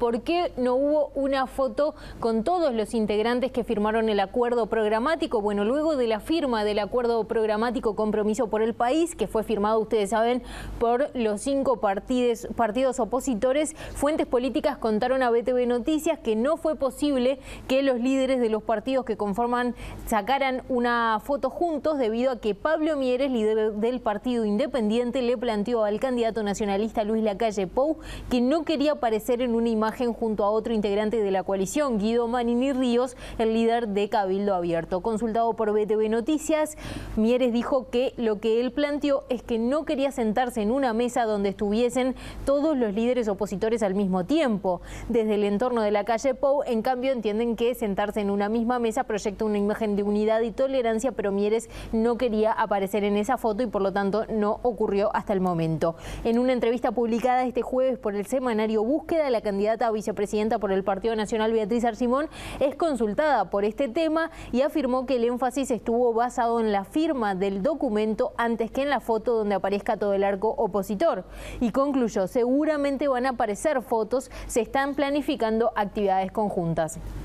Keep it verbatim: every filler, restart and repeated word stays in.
¿por qué no hubo una foto con todos los integrantes que firmaron el acuerdo programático? Bueno, luego de la firma del acuerdo programático Compromiso por el País, que fue firmado, ustedes saben, por los cinco partidos, partidos opositores, fuentes políticas contaron a B T V Noticias que no fue posible que los líderes de los partidos que conforman sacaran una foto juntos debido a que Pablo Mieres, líder del Partido Independiente, le planteó al candidato nacionalista Luis Lacalle Pou que no quería aparecer en una imagen junto a otro integrante de la coalición, Guido Manini Ríos, el líder de Cabildo Abierto. Consultado por B T V Noticias, Mieres dijo que lo que él planteó es que no quería sentarse en una mesa donde estuviesen todos los líderes opositores al mismo tiempo. Desde el entorno de Lacalle Pou, en cambio, entienden que sentarse en una misma mesa proyecta una imagen de unidad y tolerancia, pero Mieres no quería aparecer en esa foto y por lo tanto no ocurrió hasta el momento. En una entrevista publicada este jueves por el semanario Búsqueda, la candidata a vicepresidenta por el Partido Nacional, Beatriz Arcimón, es consultada por este tema y afirmó que el énfasis estuvo basado en la firma del documento antes que en la foto donde aparezca todo el arco opositor. Y concluyó, seguramente van a aparecer fotos, se están planificando actividades conjuntas.